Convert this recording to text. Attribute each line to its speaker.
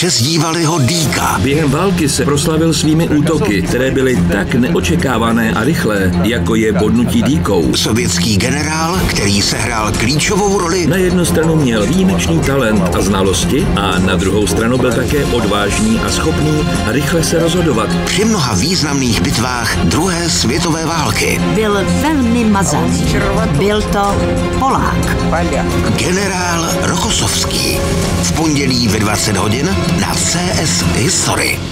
Speaker 1: Přezdívali ho Dýka.
Speaker 2: Během války se proslavil svými útoky, které byly tak neočekávané a rychlé, jako je bodnutí dýkou.
Speaker 1: Sovětský generál, který sehrál klíčovou roli.
Speaker 2: Na jednu stranu měl výjimečný talent a znalosti a na druhou stranu byl také odvážný a schopný rychle se rozhodovat.
Speaker 1: Při mnoha významných bitvách druhé světové války.
Speaker 3: Byl velmi mazaný. Byl to Polák.
Speaker 1: Generál Rokossovský. V pondělí ve 20 hodin na CS History.